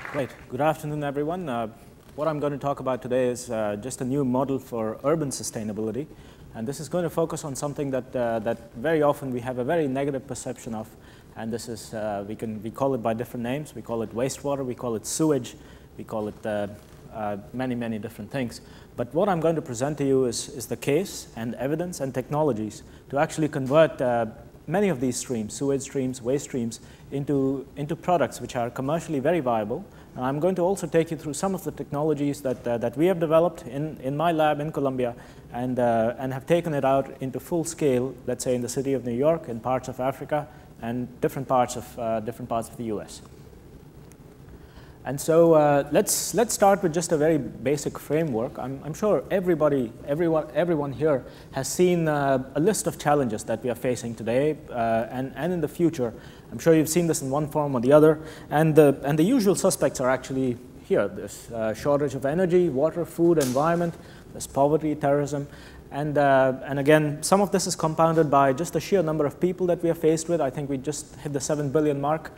Great. Good afternoon, everyone. What I'm going to talk about today is just a new model for urban sustainability. And this is going to focus on something that very often we have a very negative perception of. And this is, we call it by different names. We call it wastewater, we call it sewage, we call it many, many different things. But what I'm going to present to you is the case and evidence and technologies to actually convert many of these streams, sewage streams, waste streams, into products which are commercially very viable. And I'm going to also take you through some of the technologies that we have developed in my lab in Columbia and have taken it out into full scale, let's say in the city of New York, in parts of Africa, and different parts of the US. And so let's start with just a very basic framework. I'm sure everyone here has seen a list of challenges that we are facing today and in the future. I'm sure you've seen this in one form or the other. And the usual suspects are actually here. There's shortage of energy, water, food, environment. There's poverty, terrorism. And again, some of this is compounded by just the sheer number of people that we are faced with. I think we just hit the 7 billion mark.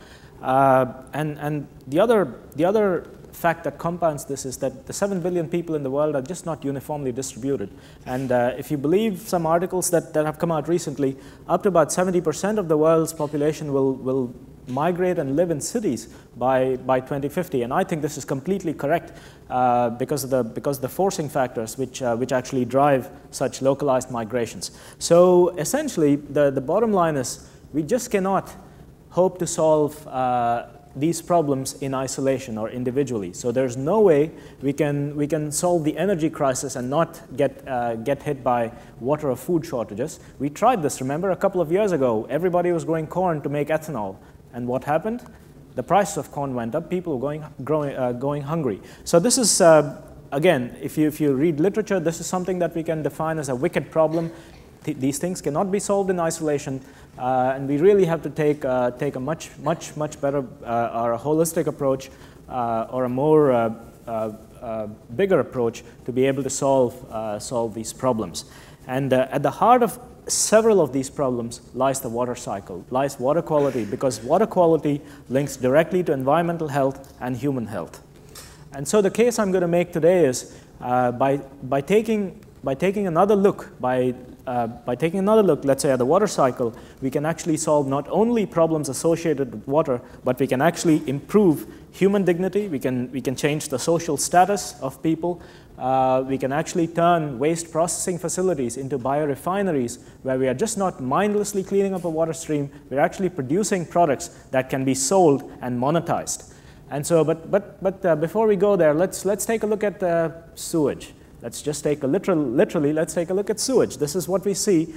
And the other fact that compounds this is that the 7 billion people in the world are just not uniformly distributed. And if you believe some articles that have come out recently, up to about 70% of the world's population will migrate and live in cities by 2050. And I think this is completely correct because of the forcing factors which actually drive such localized migrations. So essentially, the bottom line is we just cannot hope to solve these problems in isolation or individually. So there's no way we can solve the energy crisis and not get hit by water or food shortages. We tried this, remember, a couple of years ago. Everybody was growing corn to make ethanol. And what happened? The price of corn went up. People were going hungry. So this is, again, if you read literature, this is something that we can define as a wicked problem. These things cannot be solved in isolation, and we really have to take a much better or a holistic approach or a more bigger approach to be able to solve these problems. And at the heart of several of these problems lies the water cycle, lies water quality, because water quality links directly to environmental health and human health. And so the case I'm going to make today is by taking another look, let's say, at the water cycle, we can actually solve not only problems associated with water, but we can actually improve human dignity. We can change the social status of people. We can actually turn waste processing facilities into biorefineries, where we are just not mindlessly cleaning up a water stream. We're actually producing products that can be sold and monetized. And so, but before we go there, let's take a look at sewage. Let's just take literally, let's take a look at sewage. This is what we see,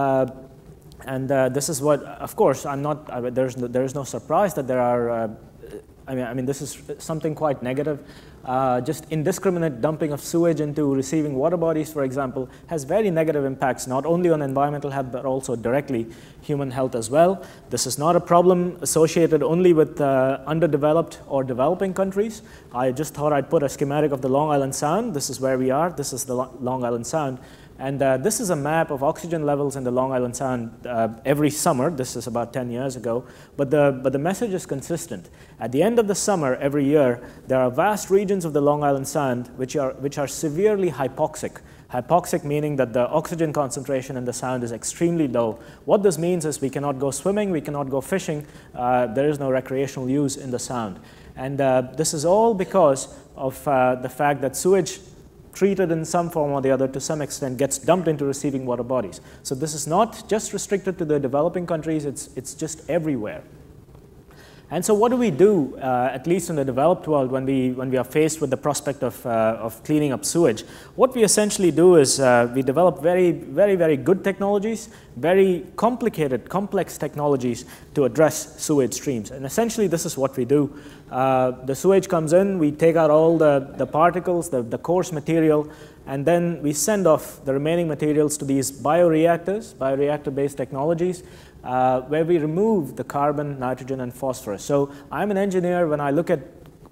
and this is what, of course, there is no surprise that there are, I mean, this is something quite negative. Just indiscriminate dumping of sewage into receiving water bodies, for example, has very negative impacts, not only on environmental health, but also directly human health as well. This is not a problem associated only with underdeveloped or developing countries. I just thought I'd put a schematic of the Long Island Sound. This is where we are. This is the Long Island Sound. And this is a map of oxygen levels in the Long Island Sound every summer. This is about 10 years ago. But the message is consistent. At the end of the summer every year, there are vast regions of the Long Island Sound which are severely hypoxic. Hypoxic meaning that the oxygen concentration in the sound is extremely low. What this means is we cannot go swimming, we cannot go fishing. There is no recreational use in the sound. And this is all because of the fact that sewage treated in some form or the other to some extent gets dumped into receiving water bodies. So this is not just restricted to the developing countries, it's just everywhere. And so what do we do, at least in the developed world, when we are faced with the prospect of cleaning up sewage? What we essentially do is we develop very good technologies, very complicated, complex technologies to address sewage streams. And essentially this is what we do. The sewage comes in, we take out all the particles, the coarse material, and then we send off the remaining materials to these bioreactors, bioreactor-based technologies, where we remove the carbon, nitrogen, and phosphorus. So I'm an engineer. When I look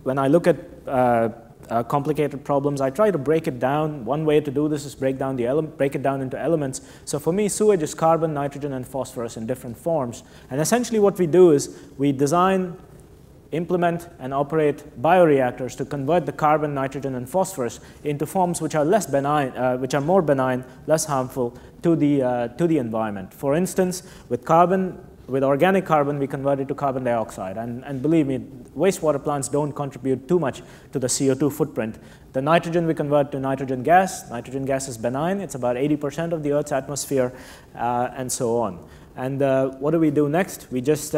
at complicated problems, I try to break it down. One way to do this is break it down into elements. So for me, sewage is carbon, nitrogen, and phosphorus in different forms. And essentially what we do is we design implement and operate bioreactors to convert the carbon, nitrogen, and phosphorus into forms which are less benign, which are more benign, less harmful to the environment. For instance, with carbon, with organic carbon, we convert it to carbon dioxide. And believe me, wastewater plants don't contribute too much to the CO2 footprint. The nitrogen we convert to nitrogen gas. Nitrogen gas is benign. It's about 80% of the Earth's atmosphere, and so on. And what do we do next? We just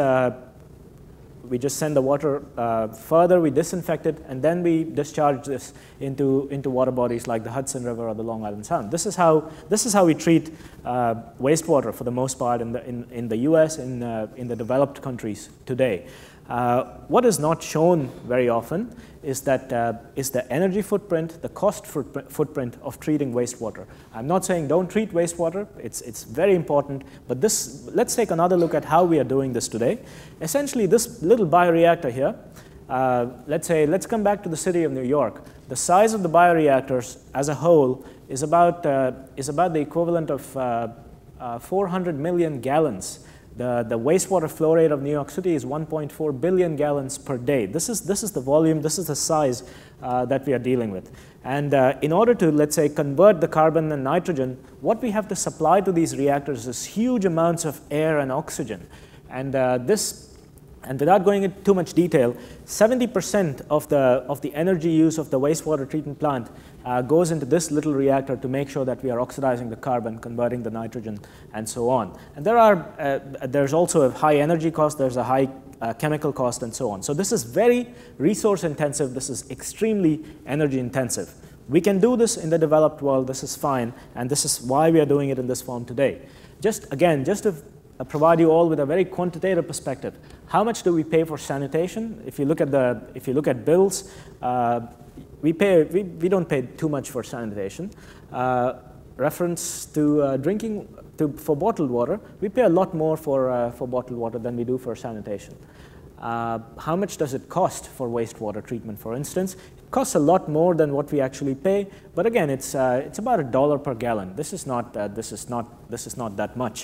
send the water further, we disinfect it, and then we discharge this into water bodies like the Hudson River or the Long Island Sound. This is how we treat wastewater for the most part in the US, in the developed countries today. What is not shown very often is the energy footprint, the cost footprint of treating wastewater. I'm not saying don't treat wastewater, it's very important, but let's take another look at how we are doing this today. Essentially, this little bioreactor here, let's come back to the city of New York. The size of the bioreactors as a whole is about the equivalent of 400 million gallons. The wastewater flow rate of New York City is 1.4 billion gallons per day. This is the volume, this is the size that we are dealing with. And in order to, let's say, convert the carbon and nitrogen, what we have to supply to these reactors is huge amounts of air and oxygen. And and without going into too much detail, 70% of the energy use of the wastewater treatment plant goes into this little reactor to make sure that we are oxidizing the carbon, converting the nitrogen, and so on. And there's also a high energy cost, there's a high chemical cost, and so on. So this is very resource intensive, this is extremely energy intensive. We can do this in the developed world, this is fine, and this is why we are doing it in this form today. Just to provide you all with a very quantitative perspective, how much do we pay for sanitation? If you look at bills, we don't pay too much for sanitation. Reference to drinking for bottled water, we pay a lot more for bottled water than we do for sanitation. How much does it cost for wastewater treatment, for instance? It costs a lot more than what we actually pay, but again, it's about $1 per gallon. This is not that much.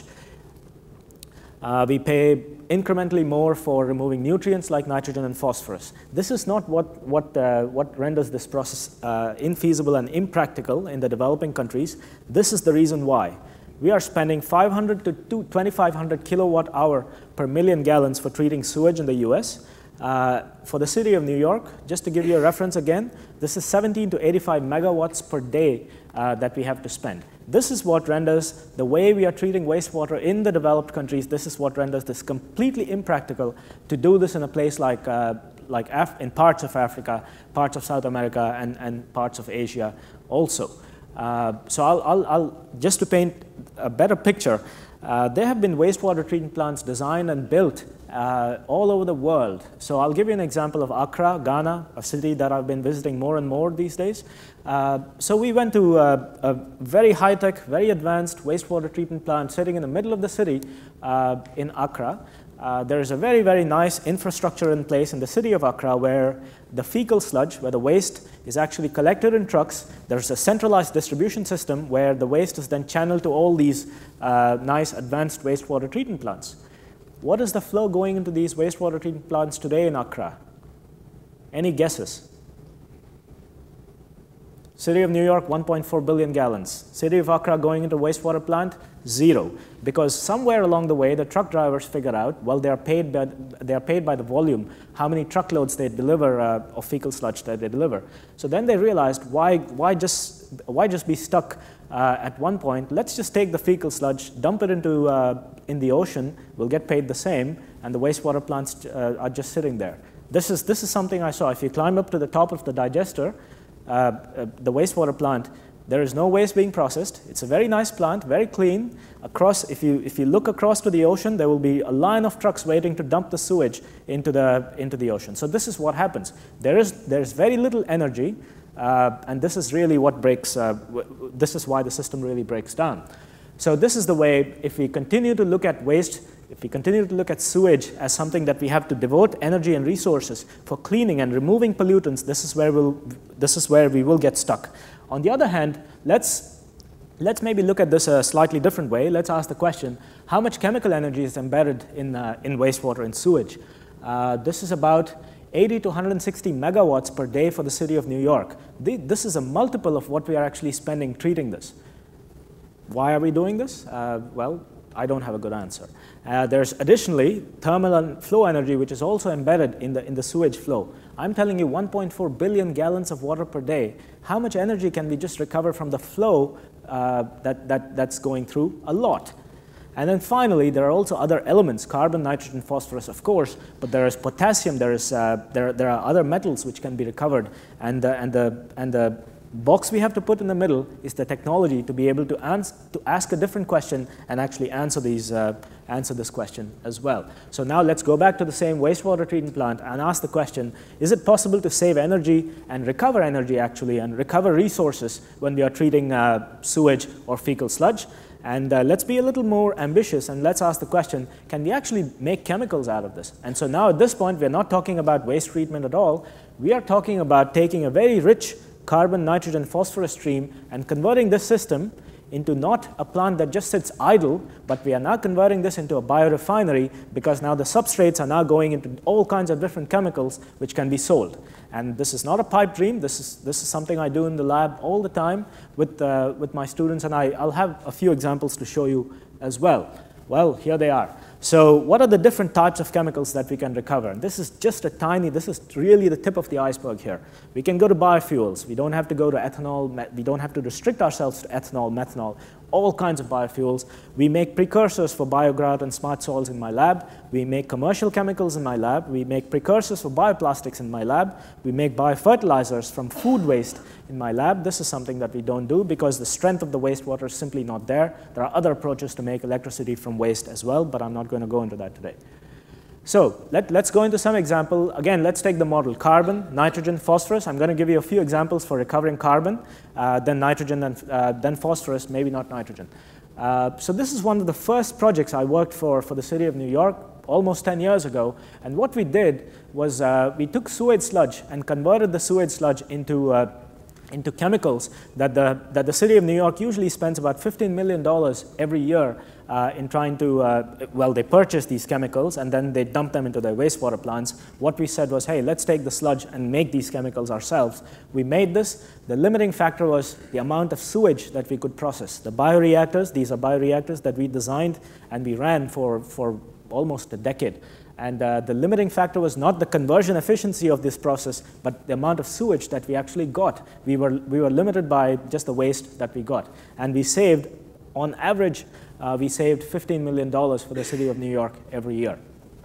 We pay incrementally more for removing nutrients like nitrogen and phosphorus. This is not what renders this process infeasible and impractical in the developing countries. This is the reason why. We are spending 500 to 2,500 kilowatt hour per million gallons for treating sewage in the US. For the city of New York, just to give you a reference again, this is 17 to 85 megawatts per day that we have to spend. This is what renders the way we are treating wastewater in the developed countries, this is what renders this completely impractical to do this in a place like in parts of Africa, parts of South America, and parts of Asia also. So I'll just to paint a better picture, there have been wastewater treatment plants designed and built all over the world. So I'll give you an example of Accra, Ghana, a city that I've been visiting more and more these days. So we went to a very high-tech, very advanced wastewater treatment plant sitting in the middle of the city in Accra. There is a very, very nice infrastructure in place in the city of Accra where the fecal sludge, where the waste is actually collected in trucks. There's a centralized distribution system where the waste is then channeled to all these nice advanced wastewater treatment plants. What is the flow going into these wastewater treatment plants today in Accra? Any guesses? City of New York, 1.4 billion gallons. City of Accra going into wastewater plant, 0. Because somewhere along the way, the truck drivers figured out, well, they are paid by the volume, how many truckloads they deliver of fecal sludge that they deliver. So then they realized, why just be stuck at one point? Let's just take the fecal sludge, dump it into in the ocean. We'll get paid the same, and the wastewater plants are just sitting there. This is something I saw. If you climb up to the top of the digester, the wastewater plant, there is no waste being processed. It's a very nice plant, very clean. If you look across to the ocean, there will be a line of trucks waiting to dump the sewage into the ocean. So this is what happens. There's very little energy, and this is really what breaks. This is why the system really breaks down. So this is the way. If we continue to look at waste, if we continue to look at sewage as something that we have to devote energy and resources for cleaning and removing pollutants, this is where we will get stuck. On the other hand, let's maybe look at this a slightly different way. Let's ask the question, how much chemical energy is embedded in wastewater and sewage? This is about 80 to 160 megawatts per day for the city of New York. This is a multiple of what we are actually spending treating this. Why are we doing this? Well, I don't have a good answer. There's additionally thermal and flow energy, which is also embedded in the sewage flow. I'm telling you 1.4 billion gallons of water per day. How much energy can we just recover from the flow that's going through? A lot. And then finally, there are also other elements, carbon, nitrogen, phosphorus, of course, but there is potassium, there are other metals which can be recovered, and the box we have to put in the middle is the technology to be able to ask a different question and actually answer this question as well. So now let's go back to the same wastewater treatment plant and ask the question, is it possible to save energy and recover energy actually and recover resources when we are treating sewage or fecal sludge? And let's be a little more ambitious and let's ask the question, can we actually make chemicals out of this? And so now at this point, we're not talking about waste treatment at all. We are talking about taking a very rich carbon, nitrogen, phosphorus stream and converting this system into not a plant that just sits idle, but we are now converting this into a biorefinery because now the substrates are now going into all kinds of different chemicals which can be sold. And this is not a pipe dream. This is something I do in the lab all the time with my students, and I'll have a few examples to show you as well. Well, here they are. So what are the different types of chemicals that we can recover? And this is just this is really the tip of the iceberg here. We can go to biofuels. We don't have to go to ethanol. We don't have to restrict ourselves to ethanol, methanol, all kinds of biofuels. We make precursors for biogrout and smart soils in my lab. We make commercial chemicals in my lab. We make precursors for bioplastics in my lab. We make biofertilizers from food waste in my lab. This is something that we don't do because the strength of the wastewater is simply not there. There are other approaches to make electricity from waste as well, but I'm not going to go into that today. So let's go into some example. Again, let's take the model carbon, nitrogen, phosphorus. I'm going to give you a few examples for recovering carbon, then nitrogen, then phosphorus, maybe not nitrogen. So this is one of the first projects I worked for the city of New York almost 10 years ago. And what we did was we took sewage sludge and converted the sewage sludge into chemicals that the city of New York usually spends about $15 million every year in trying to, well, they purchase these chemicals and then they dump them into their wastewater plants. What we said was, hey, let's take the sludge and make these chemicals ourselves. We made this. The limiting factor was the amount of sewage that we could process. The bioreactors, these are bioreactors that we designed and we ran for almost a decade. And the limiting factor was not the conversion efficiency of this process, but the amount of sewage that we actually got. We were limited by just the waste that we got. And we saved, on average, we saved $15 million for the city of New York every year.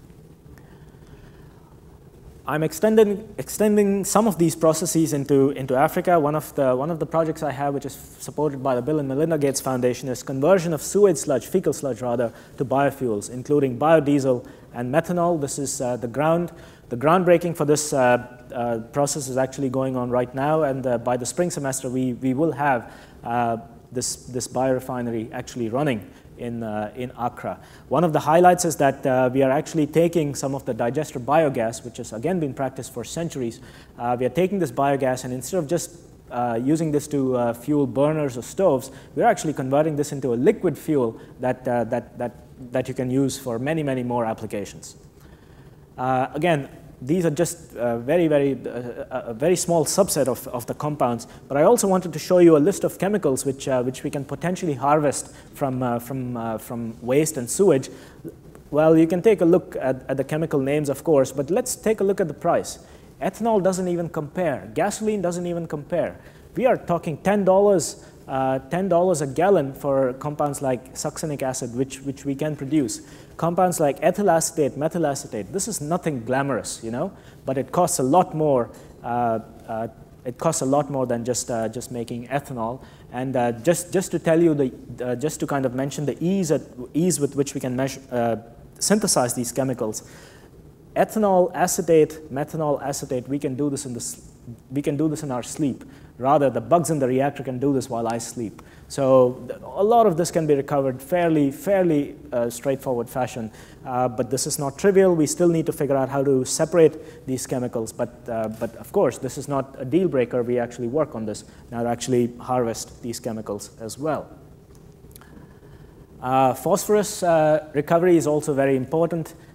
I'm extending some of these processes into Africa. One of the projects I have, which is supported by the Bill and Melinda Gates Foundation, is conversion of sewage sludge, fecal sludge rather, to biofuels, including biodiesel and methanol. This is the groundbreaking for this process is actually going on right now, and by the spring semester we will have this biorefinery actually running in Accra. One of the highlights is that we are actually taking some of the digester biogas, which has again been practiced for centuries. We are taking this biogas, and instead of just using this to fuel burners or stoves, we're actually converting this into a liquid fuel that you can use for many, many more applications. Again, these are just a very small subset of the compounds, but I also wanted to show you a list of chemicals which we can potentially harvest from waste and sewage. Well, you can take a look at the chemical names, of course, but let's take a look at the price. Ethanol doesn't even compare. Gasoline doesn't even compare. We are talking $10 a gallon for compounds like succinic acid, which we can produce. Compounds like ethyl acetate, methyl acetate, this is nothing glamorous, you know, but it costs a lot more. It costs a lot more than just making ethanol. And just to tell you just to kind of mention the ease with which we can synthesize these chemicals. Ethanol acetate, methanol acetate, we can do this in our sleep. Rather, the bugs in the reactor can do this while I sleep. So a lot of this can be recovered fairly straightforward fashion. But this is not trivial. We still need to figure out how to separate these chemicals. But of course, this is not a deal breaker. We actually work on this now to actually harvest these chemicals as well. Phosphorus recovery is also very important.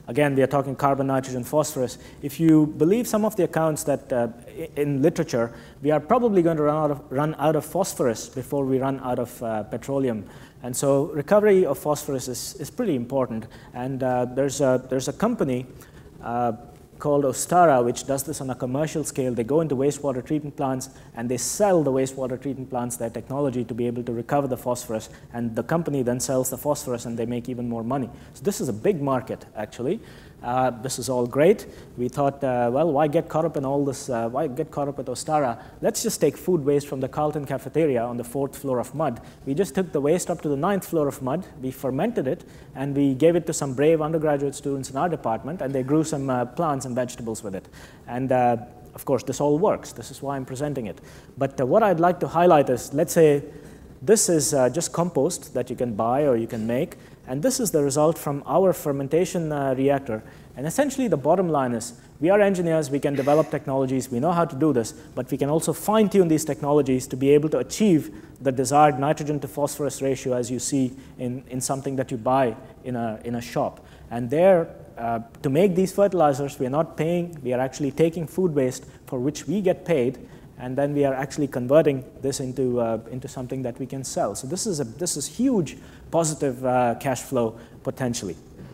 Again, we are talking carbon, nitrogen, phosphorus. If you believe some of the accounts that in literature, we are probably going to run out of phosphorus before we run out of petroleum. And so recovery of phosphorus is pretty important. And there's a company called Ostara, which does this on a commercial scale. They go into wastewater treatment plants and they sell the wastewater treatment plants their technology to be able to recover the phosphorus, and the company then sells the phosphorus and they make even more money. So this is a big market, actually. This is all great. We thought, well, why get caught up in all this? Why get caught up with Ostara? Let's just take food waste from the Carlton cafeteria on the 4th floor of mud. We just took the waste up to the 9th floor of mud. We fermented it, and we gave it to some brave undergraduate students in our department, and they grew some plants and vegetables with it. And of course, this all works. This is why I'm presenting it. But what I'd like to highlight is, let's say this is just compost that you can buy or you can make. And this is the result from our fermentation reactor. And essentially, the bottom line is, we are engineers, we can develop technologies, we know how to do this, but we can also fine-tune these technologies to be able to achieve the desired nitrogen to phosphorus ratio, as you see in something that you buy in a shop. And there, to make these fertilizers, we are not paying, we are actually taking food waste for which we get paid, and then we are actually converting this into something that we can sell. So this is huge positive cash flow potentially.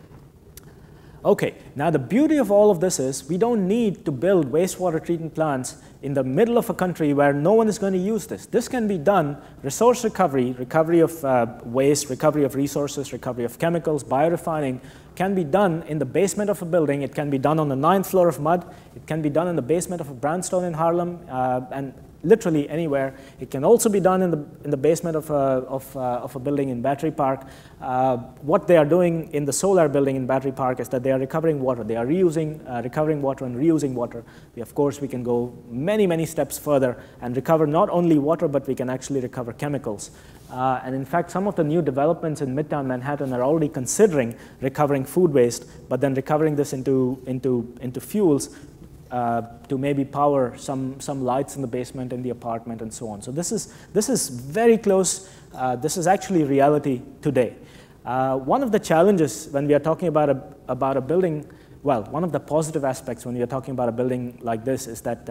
Okay, now the beauty of all of this is we don't need to build wastewater treatment plants in the middle of a country where no one is going to use this. This can be done, resource recovery, recovery of waste, recovery of resources, recovery of chemicals, biorefining, can be done in the basement of a building. It can be done on the 9th floor of mud. It can be done in the basement of a brownstone in Harlem, and literally anywhere. It can also be done in the basement of a building in Battery Park. What they are doing in the solar building in Battery Park is that they are recovering water. They are recovering water and reusing water. Of course, we can go many, many steps further and recover not only water, but we can actually recover chemicals. And in fact, some of the new developments in Midtown Manhattan are already considering recovering food waste, but then recovering this into fuels to maybe power some lights in the basement in the apartment and so on. So this is very close. This is actually reality today. One of the challenges when we are talking about a building, well, one of the positive aspects when we are talking about a building like this is that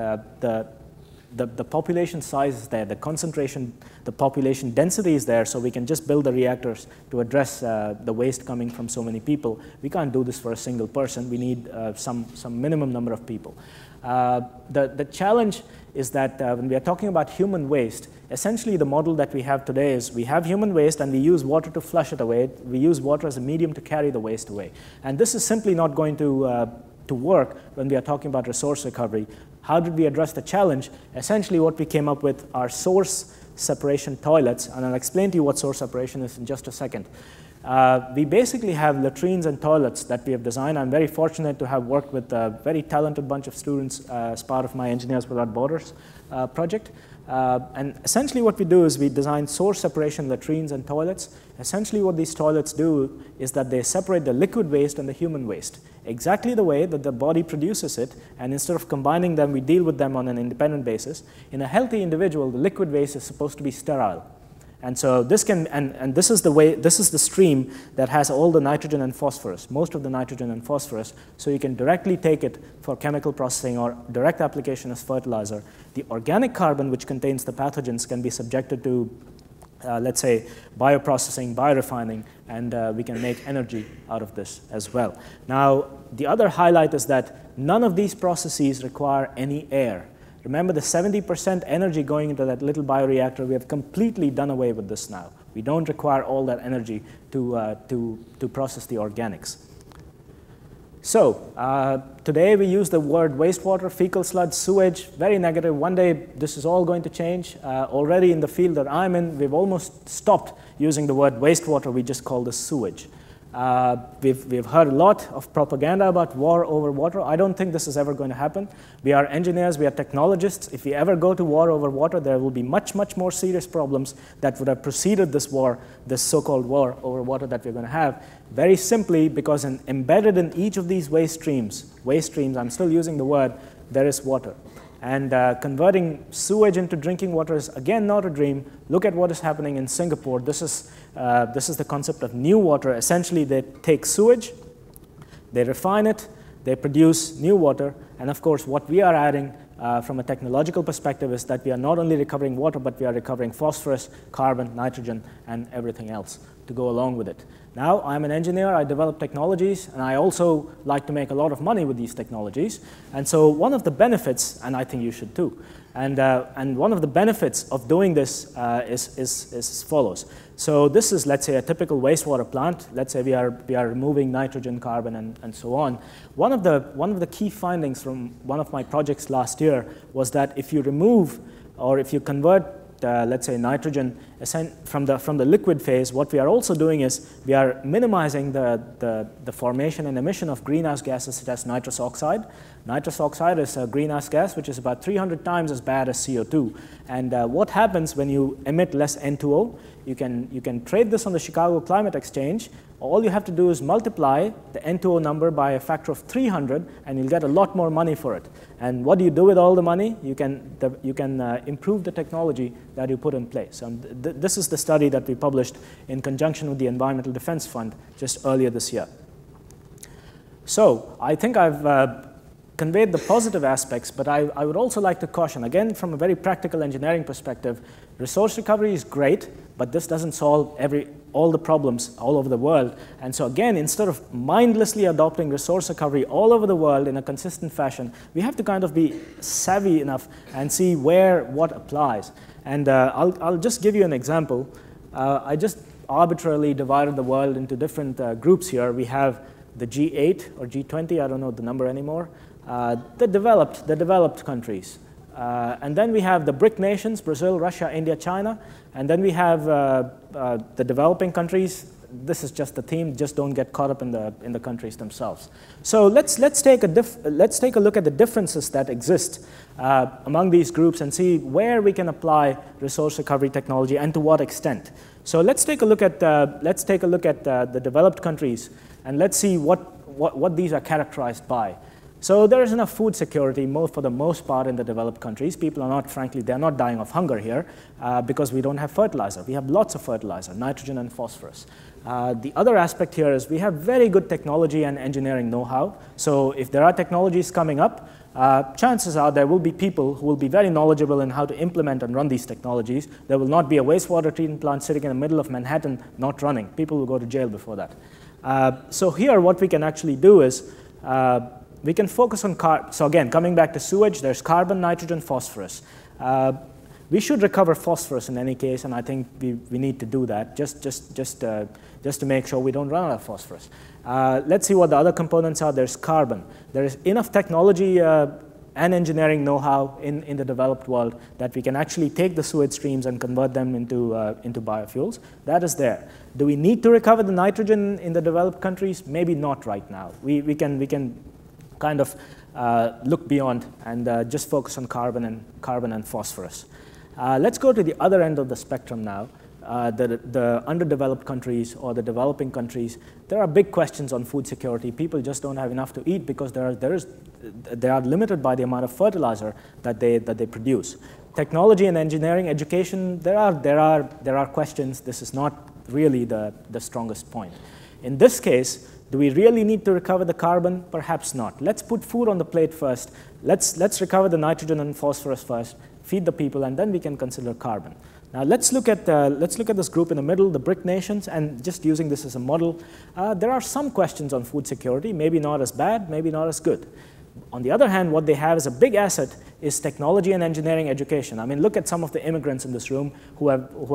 the population size is there, the concentration, the population density is there, so we can just build the reactors to address the waste coming from so many people. We can't do this for a single person. We need some minimum number of people. The challenge is that when we are talking about human waste, essentially the model that we have today is we have human waste and we use water to flush it away. We use water as a medium to carry the waste away. And this is simply not going to work when we are talking about resource recovery. How did we address the challenge? Essentially what we came up with are source separation toilets, and I'll explain to you what source separation is in just a second. We basically have latrines and toilets that we have designed. I'm very fortunate to have worked with a very talented bunch of students as part of my Engineers Without Borders project. And essentially what we do is we design source separation latrines and toilets. Essentially what these toilets do is that they separate the liquid waste and the human waste exactly the way that the body produces it, and instead of combining them, we deal with them on an independent basis. In a healthy individual, the liquid waste is supposed to be sterile. And so this can, and this is the way, this is the stream that has all the nitrogen and phosphorus, most of the nitrogen and phosphorus, so you can directly take it for chemical processing or direct application as fertilizer. The organic carbon, which contains the pathogens, can be subjected to, let's say, bioprocessing, biorefining, and we can make energy out of this as well. Now, the other highlight is that none of these processes require any air. Remember the 70% energy going into that little bioreactor, we have completely done away with this now. We don't require all that energy to process the organics. So today we use the word wastewater, fecal sludge, sewage, very negative. One day this is all going to change. Already in the field that I'm in, we've almost stopped using the word wastewater, we just call this sewage. We've heard a lot of propaganda about war over water. I don't think this is ever going to happen. We are engineers, we are technologists. If we ever go to war over water, there will be much, much more serious problems that would have preceded this war, this so-called war over water that we're going to have. Very simply because embedded in each of these waste streams, I'm still using the word, there is water. And converting sewage into drinking water is, again, not a dream. Look at what is happening in Singapore. This is the concept of new water. Essentially, they take sewage, they refine it, they produce new water, and of course what we are adding from a technological perspective is that we are not only recovering water, but we are recovering phosphorus, carbon, nitrogen, and everything else to go along with it. Now, I'm an engineer, I develop technologies, and I also like to make a lot of money with these technologies. And so one of the benefits, and I think you should too, and one of the benefits of doing this is as follows. So this is, let's say, a typical wastewater plant. Let's say we are removing nitrogen, carbon, and so on. One of the key findings from one of my projects last year was that if you remove or if you convert let's say nitrogen from the liquid phase, what we are also doing is we are minimizing the formation and emission of greenhouse gases such as nitrous oxide. Nitrous oxide is a greenhouse gas which is about 300 times as bad as CO2. And what happens when you emit less N2O? You can trade this on the Chicago Climate Exchange. All you have to do is multiply the N2O number by a factor of 300, and you'll get a lot more money for it. And what do you do with all the money? You can improve the technology that you put in place. And this is the study that we published in conjunction with the Environmental Defense Fund just earlier this year. So I think I've conveyed the positive aspects, but I would also like to caution, again, from a very practical engineering perspective, resource recovery is great, but this doesn't solve all the problems all over the world. And so again, instead of mindlessly adopting resource recovery all over the world in a consistent fashion, we have to kind of be savvy enough and see what applies. And I'll just give you an example. I just arbitrarily divided the world into different groups here. We have the G8 or G20, I don't know the number anymore, the developed countries. And then we have the BRIC nations, Brazil, Russia, India, China. And then we have the developing countries. This is just the theme. Just don't get caught up in the countries themselves. So let's take a look at the differences that exist among these groups and see where we can apply resource recovery technology and to what extent. So let's take a look at the developed countries, and let's see what these are characterized by. So there is enough food security for the most part in the developed countries. People are not, frankly, they're not dying of hunger here because we don't have fertilizer. We have lots of fertilizer, nitrogen and phosphorus. The other aspect here is we have very good technology and engineering know-how. So if there are technologies coming up, chances are there will be people who will be very knowledgeable in how to implement and run these technologies. There will not be a wastewater treatment plant sitting in the middle of Manhattan not running. People will go to jail before that. So here what we can actually do is we can focus on so again, coming back to sewage, there's carbon, nitrogen, phosphorus. We should recover phosphorus in any case, and I think we need to do that just to make sure we don't run out of phosphorus. Let's see what the other components are. There's carbon. There is enough technology and engineering know-how in the developed world that we can actually take the sewage streams and convert them into biofuels. That is there. Do we need to recover the nitrogen in the developed countries? Maybe not right now. We can kind of look beyond and just focus on carbon and phosphorus. Let's go to the other end of the spectrum now, the underdeveloped countries or the developing countries. There are big questions on food security. People just don't have enough to eat because they are limited by the amount of fertilizer that they produce. Technology and engineering, education, there are questions. This is not really the strongest point. In this case, do we really need to recover the carbon? Perhaps not. Let's put food on the plate first. Let's recover the nitrogen and phosphorus first, feed the people, and then we can consider carbon. Now let's look at this group in the middle, the BRIC nations, and just using this as a model. There are some questions on food security, maybe not as bad, maybe not as good. On the other hand, what they have as a big asset is technology and engineering education. I mean, look at some of the immigrants in this room who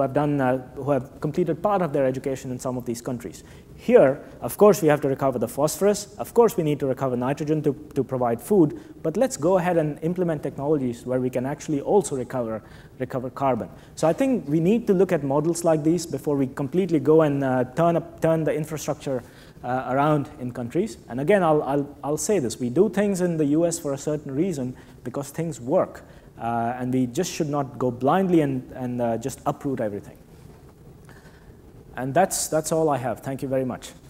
have completed part of their education in some of these countries. Here, of course, we have to recover the phosphorus. Of course, we need to recover nitrogen to provide food. But let's go ahead and implement technologies where we can actually also recover carbon. So I think we need to look at models like these before we completely go and turn the infrastructure around in countries. And again, I'll say this. We do things in the US for a certain reason because things work. And we just should not go blindly and just uproot everything. And that's all I have. Thank you very much.